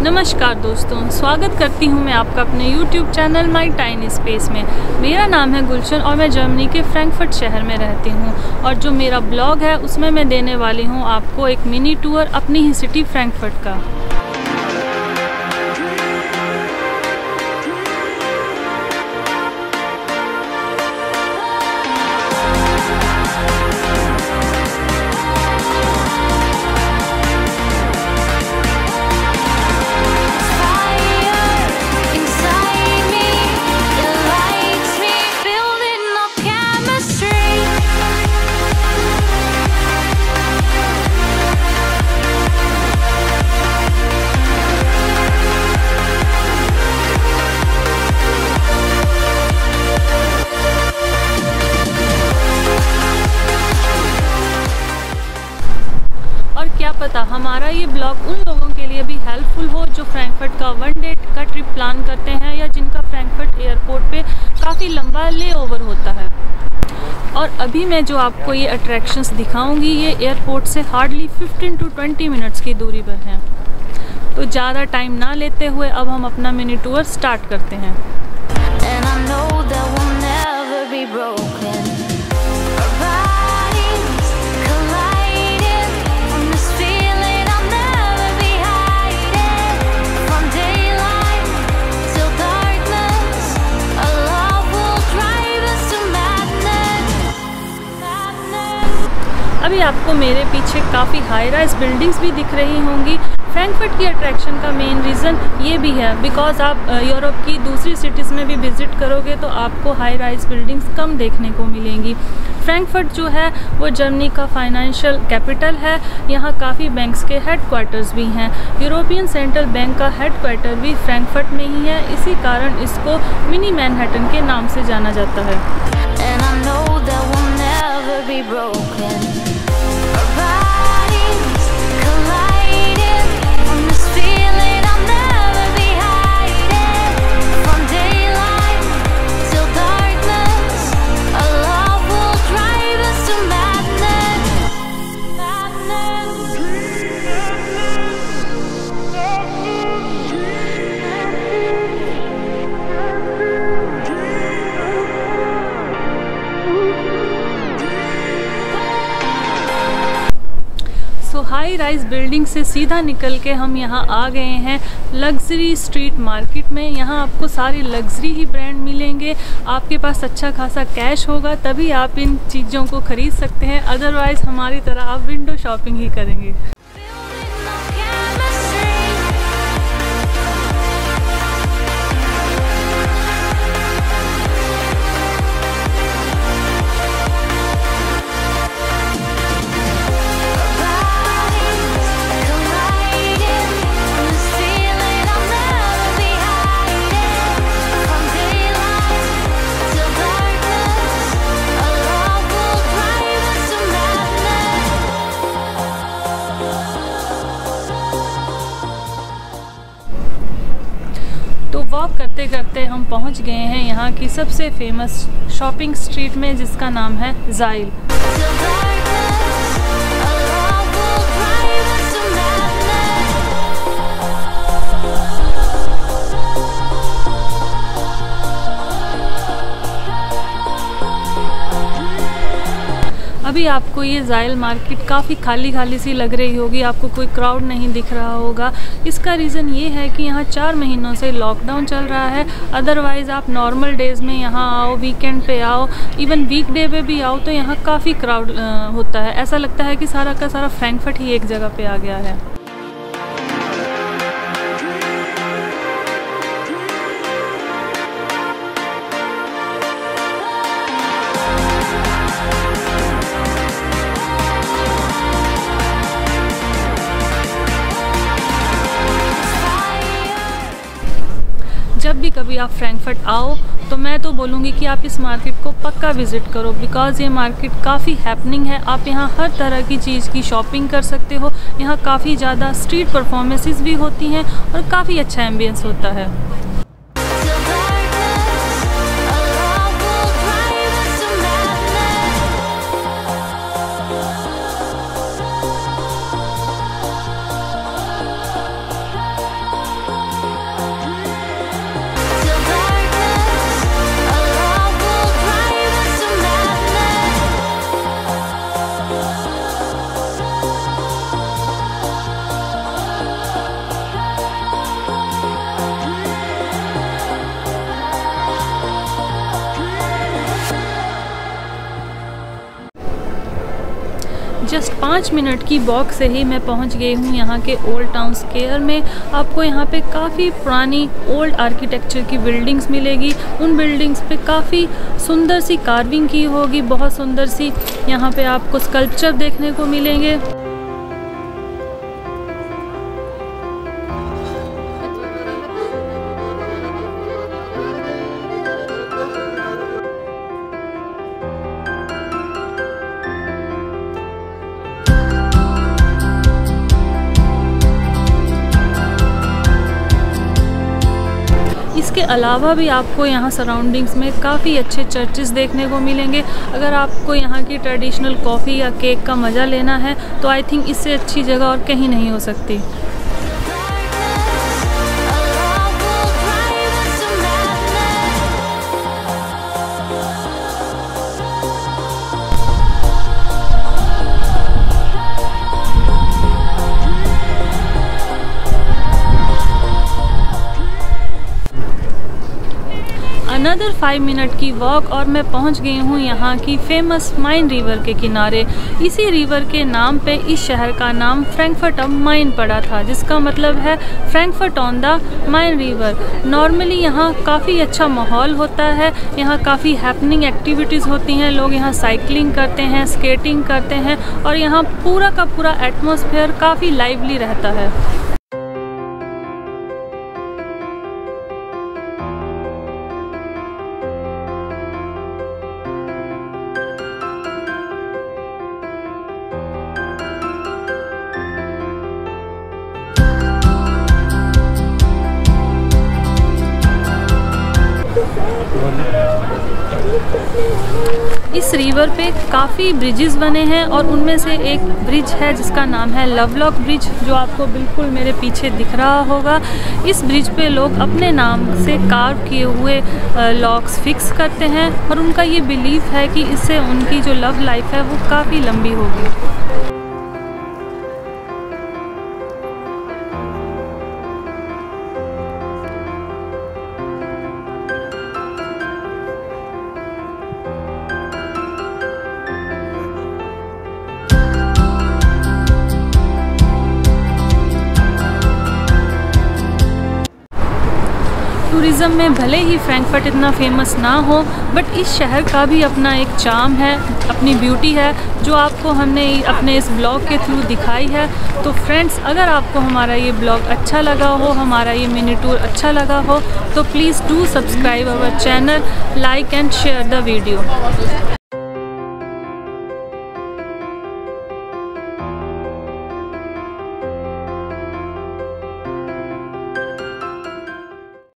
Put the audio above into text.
नमस्कार दोस्तों, स्वागत करती हूं मैं आपका अपने YouTube channel my tiny space में। मेरा नाम है गुलशन और मैं जर्मनी के फ्रैंकफर्ट शहर में रहती हूं। और जो मेरा ब्लॉग है उसमें मैं देने वाली हूं आपको एक मिनी टूर अपनी ही सिटी फ्रैंकफर्ट का। क्या पता हमारा ये ब्लॉग उन लोगों के लिए भी हेल्पफुल हो जो फ्रैंकफर्ट का 1 डे का ट्रिप प्लान करते हैं या जिनका फ्रैंकफर्ट एयरपोर्ट पे काफ़ी लंबा लेओवर होता है। और अभी मैं जो आपको ये अट्रैक्शंस दिखाऊंगी ये एयरपोर्ट से हार्डली 15 to 20 मिनट्स की दूरी पर हैं। तो ज़्यादा टाइम ना लेते हुए अब हम अपना मिनी टूर स्टार्ट करते हैं। अभी आपको मेरे पीछे काफ़ी हाई राइज बिल्डिंग्स भी दिख रही होंगी। फ्रैंकफर्ट की अट्रैक्शन का मेन रीज़न ये भी है बिकॉज़ आप यूरोप की दूसरी सिटीज़ में भी विज़िट करोगे तो आपको हाई राइज बिल्डिंग्स कम देखने को मिलेंगी। फ्रैंकफर्ट जो है वो जर्मनी का फाइनेंशियल कैपिटल है। यहाँ काफ़ी बैंक्स के हेडक्वार्टर्स भी हैं। यूरोपियन सेंट्रल बैंक का हेडक्वार्टर भी फ्रैंकफर्ट में ही है, इसी कारण इसको मिनी मैनहट्टन के नाम से जाना जाता है। हाई राइज बिल्डिंग से सीधा निकल के हम यहाँ आ गए हैं लग्जरी स्ट्रीट मार्केट में। यहाँ आपको सारे लग्जरी ही ब्रांड मिलेंगे। आपके पास अच्छा खासा कैश होगा तभी आप इन चीज़ों को खरीद सकते हैं, अदरवाइज़ हमारी तरह आप विंडो शॉपिंग ही करेंगे। तो वॉक करते करते हम पहुंच गए हैं यहाँ की सबसे फेमस शॉपिंग स्ट्रीट में जिसका नाम है ज़ाइल। अभी आपको ये ज़ाइल मार्केट काफ़ी खाली खाली सी लग रही होगी, आपको कोई क्राउड नहीं दिख रहा होगा। इसका रीज़न ये है कि यहाँ 4 महीनों से लॉकडाउन चल रहा है। अदरवाइज़ आप नॉर्मल डेज़ में यहाँ आओ, वीकेंड पे आओ, इवन वीकडे पे भी आओ तो यहाँ काफ़ी क्राउड होता है। ऐसा लगता है कि सारा का सारा फ्रैंकफर्ट ही एक जगह पे आ गया है। जब भी कभी आप फ्रैंकफर्ट आओ तो मैं तो बोलूँगी कि आप इस मार्केट को पक्का विज़िट करो बिकॉज़ ये मार्केट काफ़ी हैपनिंग है। आप यहाँ हर तरह की चीज़ की शॉपिंग कर सकते हो। यहाँ काफ़ी ज़्यादा स्ट्रीट परफॉर्मेंसेस भी होती हैं और काफ़ी अच्छा एम्बियंस होता है। 5 मिनट की वॉक से ही मैं पहुंच गई हूं यहाँ के ओल्ड टाउन स्क्वायर में। आपको यहाँ पे काफ़ी पुरानी ओल्ड आर्किटेक्चर की बिल्डिंग्स मिलेगी। उन बिल्डिंग्स पे काफ़ी सुंदर सी कार्विंग की होगी, बहुत सुंदर सी। यहाँ पे आपको स्कल्पचर देखने को मिलेंगे। इसके अलावा भी आपको यहाँ सराउंडिंग्स में काफ़ी अच्छे चर्चेस देखने को मिलेंगे। अगर आपको यहाँ की ट्रेडिशनल कॉफ़ी या केक का मज़ा लेना है तो आई थिंक इससे अच्छी जगह और कहीं नहीं हो सकती। अनदर 5 मिनट की वॉक और मैं पहुंच गई हूं यहाँ की फेमस माइन रिवर के किनारे। इसी रिवर के नाम पे इस शहर का नाम फ्रैंकफर्ट ऑन माइन पड़ा था, जिसका मतलब है Frankfurt on the Main river. Normally यहाँ काफ़ी अच्छा माहौल होता है, यहाँ काफ़ी हैपनिंग एक्टिविटीज़ होती हैं। लोग यहाँ साइकिलिंग करते हैं, स्केटिंग करते हैं और यहाँ पूरा का पूरा एटमॉस्फेयर काफ़ी लाइवली रहता है। इस रिवर पे काफ़ी ब्रिजेस बने हैं और उनमें से एक ब्रिज है जिसका नाम है लवलॉक ब्रिज, जो आपको बिल्कुल मेरे पीछे दिख रहा होगा। इस ब्रिज पे लोग अपने नाम से कार्व किए हुए लॉक्स फिक्स करते हैं और उनका ये बिलीफ है कि इससे उनकी जो लव लाइफ है वो काफ़ी लंबी होगी। टूरिज़्म में भले ही फ्रैंकफर्ट इतना फेमस ना हो, बट इस शहर का भी अपना एक चार्म है, अपनी ब्यूटी है, जो आपको हमने अपने इस ब्लॉग के थ्रू दिखाई है। तो फ्रेंड्स, अगर आपको हमारा ये ब्लॉग अच्छा लगा हो, हमारा ये मिनी टूर अच्छा लगा हो, तो please do subscribe our channel, like and share the video.